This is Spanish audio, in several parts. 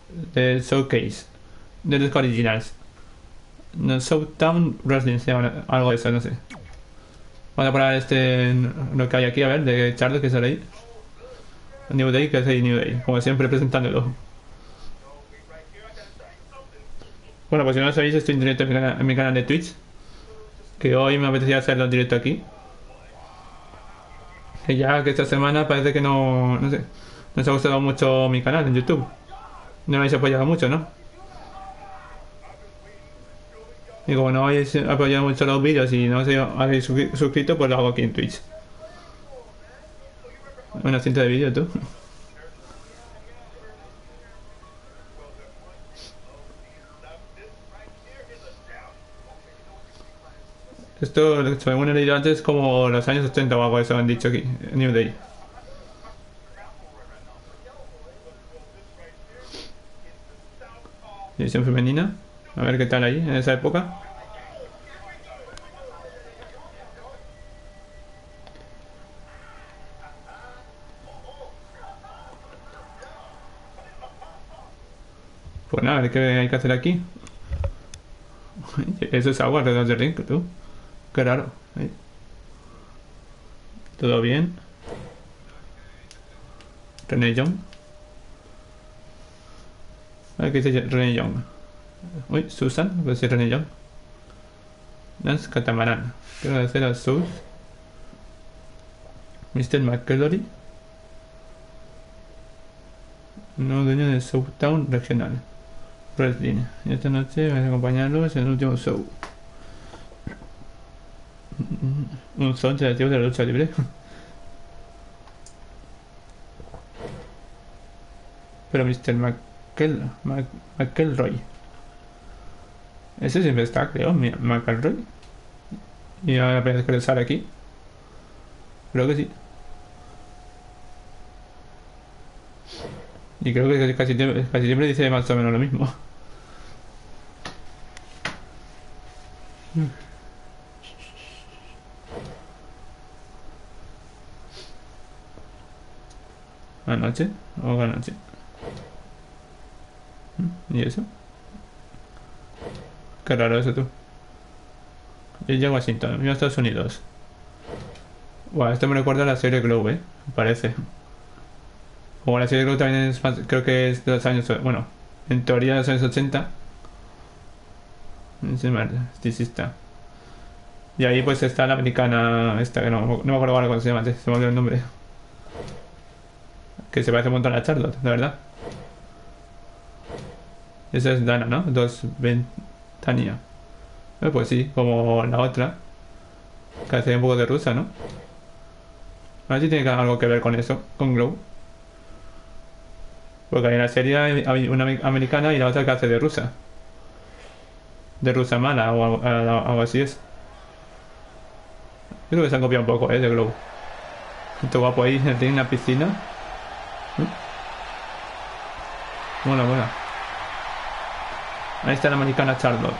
de Showcase, de los originals. No, Showtown Wrestling se llama, algo de eso, no sé. Vamos a poner lo que hay aquí, a ver, de Charlotte, que sale ahí. New Day, que es ahí New Day, como siempre presentándolo. Bueno, pues si no lo sabéis, estoy en directo en mi canal de Twitch. Que hoy me apetecía hacerlo en directo aquí. Que ya que esta semana parece que no sé, no os ha gustado mucho mi canal en YouTube. No lo habéis apoyado mucho, ¿no? Y como no habéis apoyado mucho los vídeos y no os habéis suscrito, pues lo hago aquí en Twitch. Una cinta de vídeo, tú. Esto, según he leído antes, como los años 80 o algo de eso han dicho aquí, New Day. División femenina. A ver qué tal ahí, en esa época. Pues nada, a ver qué hay que hacer aquí. Eso es agua alrededor del ring, tú. Qué raro. Ahí. ¿Todo bien? René Young. A ver qué dice René Young. Uy, Susan, puede ser René Young. Lance Catamarán. Quiero agradecer a Sus. Mr. McCallory. Nuevo dueño de Southtown Regional Wrestling. Y esta noche vais a acompañarlos en el último show. Un son relativo de la lucha libre. Pero Mr. McElroy. Ese siempre está, creo, McElroy. Y ahora aparece que sale aquí. Creo que sí. Y creo que casi siempre dice más o menos lo mismo. ¿Anoche? ¿O anoche? ¿Y eso? Qué raro eso, tú. Yo llego a Washington, vivo a Estados Unidos. Buah, esto me recuerda a la serie Glow, me parece. O la serie Glow también es más, creo que es de los años... Bueno, en teoría de los años 80. Sí está. Y ahí pues está la americana esta, que no me acuerdo ahora cómo se llama, se me olvidó el nombre. Que se parece un montón a Charlotte, la verdad. Esa es Dana, ¿no? Dos Ventania. Pues sí, como la otra. Que hace un poco de rusa, ¿no? A ver si tiene algo que ver con eso, con Glow. Porque hay en la serie hay una americana y la otra que hace de rusa. De rusa mala o algo así es. Yo creo que se han copiado un poco, de Glow. Esto guapo ahí, tiene una piscina. Buena, buena. Ahí está la americana Charlotte.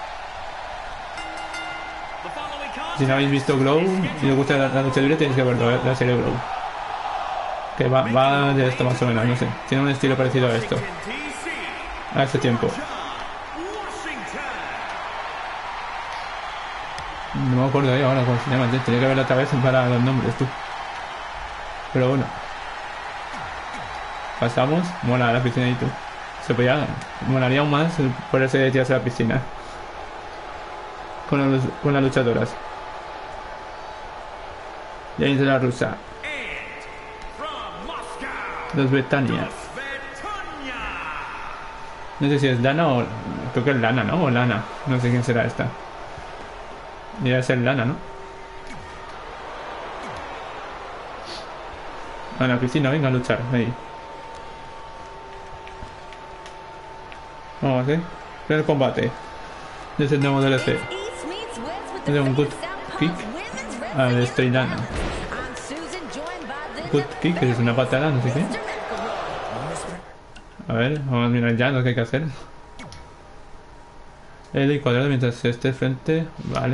Si no habéis visto Glow y os gusta la lucha libre, tenéis que verlo, la serie Glow. Que va de esto más o menos, no sé. Tiene un estilo parecido a esto. A este tiempo. No me acuerdo ahí ahora cómo se llama. Tenía que verlo otra vez para los nombres, tú. Pero bueno. Pasamos. Mola la piscina y tú. Se podía... Molaría aún más ponerse de tirarse a la piscina. Con las luchadoras. Y ahí de la rusa. Los Betania. No sé si es Lana o... Creo que es Lana, ¿no? O Lana. No sé quién será esta. Debe ser Lana, ¿no? A la piscina, venga a luchar. Ahí. Vamos, primer combate. Desde el nuevo DLC. Es un good kick al Estrellana. Good kick, que es una patada, no sé qué. A ver, vamos a mirar ya lo que hay que hacer. L y cuadrado mientras esté frente. Vale.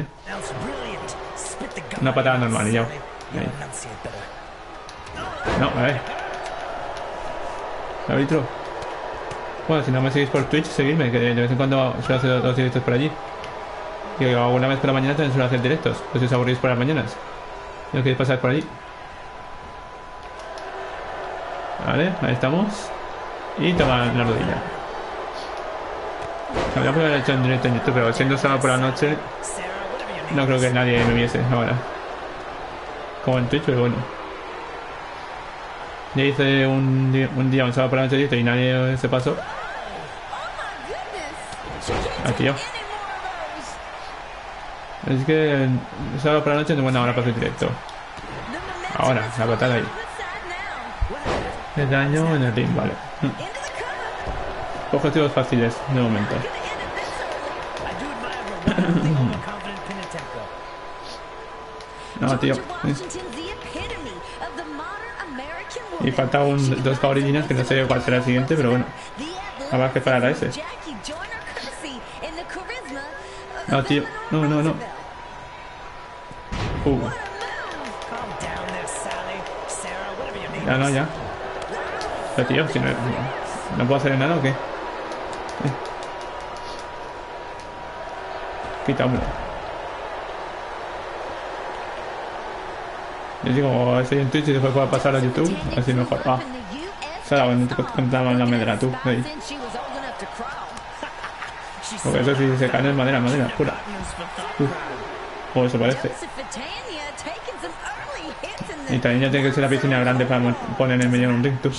Una patada normal y ya. Ahí. No, a ver. Árbitro. Bueno, si no me seguís por Twitch, seguidme, que de vez en cuando suelo hacer los directos por allí. Y alguna vez por la mañana también suelo hacer directos, pues si os aburrís por las mañanas. ¿No queréis pasar por allí? Vale, ahí estamos. Y toma la rodilla. Habría podido haber hecho en directo en YouTube, pero siendo sábado por la noche, no creo que nadie me viese ahora. Como en Twitch, pero bueno. Ya hice un día, un sábado por la noche directo y nadie se pasó. Ah, tío. Es que el sábado por la noche no es buena hora para hacer directo. Ahora, la patada ahí. El daño en el ring, vale. Objetivos fáciles, de momento. No, tío. Y falta dos favoritas que no sé cuál será el siguiente, pero bueno. Habrá que parar a ese. No, tío. No, no, no. Ya, no, ya. Pero tío, si no puedo hacer nada o qué. Quita, hombre. Yo digo, estoy en Twitch y después puedo pasar a YouTube, así mejor. Ah, se ha dado en la medra tú, de ahí. Porque eso sí se cae en madera pura. O eso parece. Y también ya tiene que ser la piscina grande para poner en el medio de un ring, tú.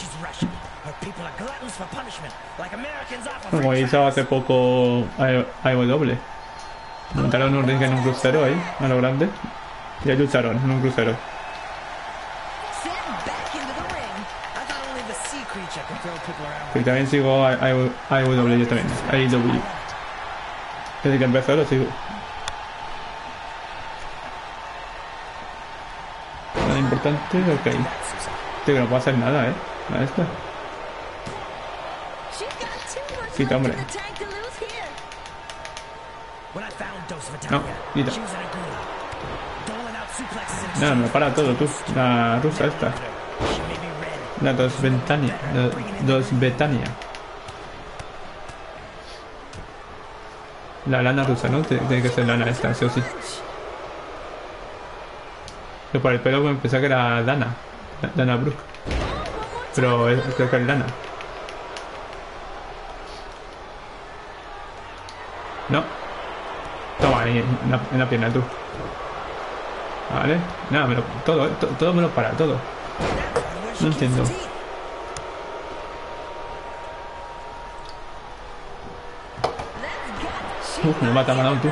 Como hizo hace poco AEW. Montaron un ring en un crucero ahí, a lo grande. Y ahí lucharon en un crucero. Y también sigo AEW, yo también. AEW. Desde que empezó lo sigo. Nada importante, ok. Tío, que no puedo hacer nada, a esta. Quita, hombre. No, quita. No, me para todo, tú. La rusa esta. La dos Betania. La lana rusa, ¿no? Tiene que ser lana esta, sí o sí. Yo por el pelo me pensaba que era Dana. Dana Brooke. Pero creo que es lana. No. Toma ahí, en la pierna tú. Vale. Nada, todo me lo para, todo. No entiendo. Me mata malado tú.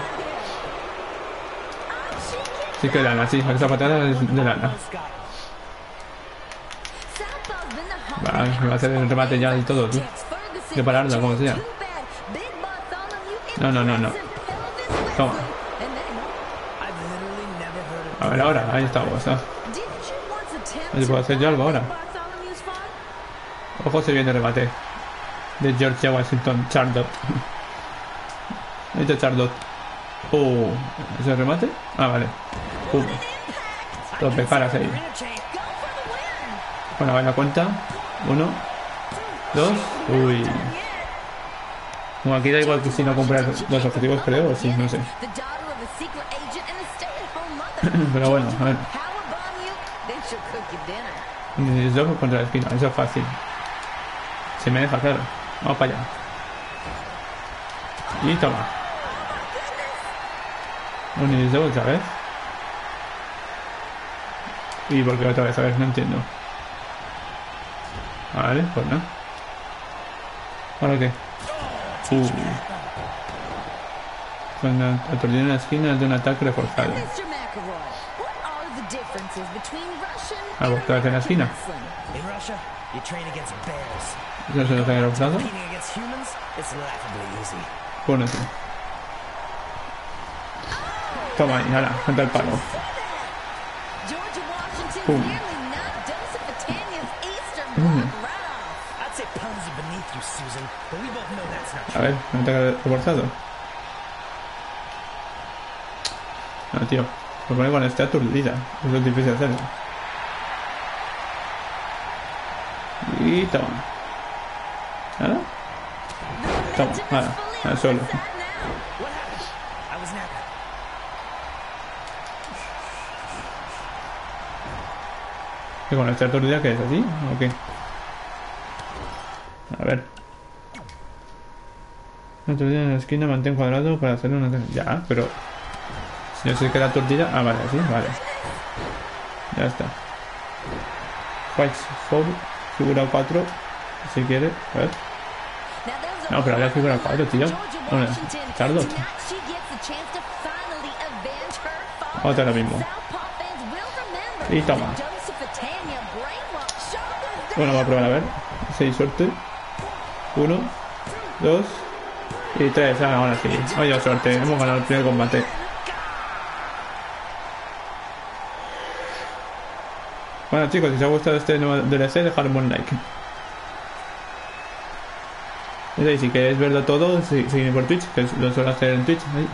Sí que lana, sí, esa patada es de lana. Vale, me va a hacer el remate ya y todo, tú. De pararla, como sea. No, no, no, no. Toma. A ver ahora, ahí estamos, ¿ah? ¿Puedo hacer yo algo ahora? Ojo, se viene el remate de Georgia Washington, Charlotte. Ahí está Charlotte. ¿Es el remate? Ah, vale. Los pecaras ahí. Bueno, a ver la cuenta. 1, 2. Uy. Como aquí da igual que si no compras los objetivos, creo, o sí, no sé. Pero bueno, a ver. Yo contra la esquina, eso es fácil. Se me deja, claro. Vamos para allá. Y toma. Un double otra vez. ¿Y por qué otra vez? A ver, no entiendo. Vale, pues no. ¿Ahora qué? Cuando aturdir en la esquina de un ataque reforzado. Ah, pues otra vez en la esquina. ¿Eso se lo que reforzado? Bueno, sí. Toma ahí, ahora, contra el palo. Pum. A ver, me ataque reforzado. No, tío. Lo pone cuando esté aturdida. Eso es difícil de hacerlo. Y toma. ¿Nada? Toma, al suelo. ¿Qué con esta tortilla que es así? ¿O qué? A ver. Una tortilla en la esquina, mantén cuadrado para hacer una... Ya, pero... Si no se queda tortilla... Ah, vale, sí, vale. Ya está. White Four, figura 4. Si quiere, a ver. No, pero había figura 4, tío. Bueno, Charlotte. Otra lo mismo. Y toma. Bueno, voy a probar a ver. 6 suerte. 1, 2 y 3. Ah, ahora sí. Oye, suerte. Hemos ganado el primer combate. Bueno, chicos, si os ha gustado este nuevo DLC, dejadme un like. Y si queréis verlo todo, seguidme por Twitch, que lo suelo hacer en Twitch. Ahí.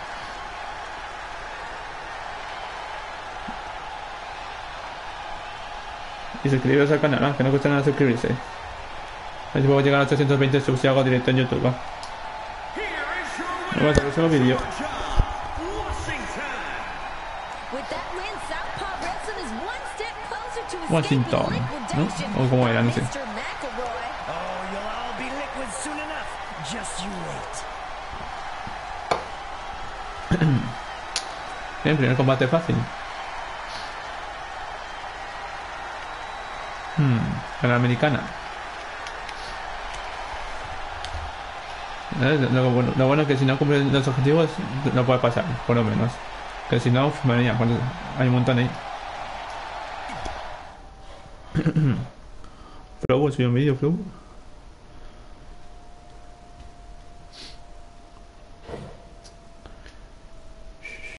Y suscribiros al canal, que no cuesta nada suscribirse. A ver si puedo llegar a 820 subs y hago directo en YouTube. Nos vemos en el próximo vídeo. Washington, ¿no? O como era, no sé. Bien, primer combate fácil. A la americana. Lo bueno es que si no cumplen los objetivos no puede pasar, por lo menos. Que si no, venía, hay un montón ahí. Flow, subí un vídeo, Flow.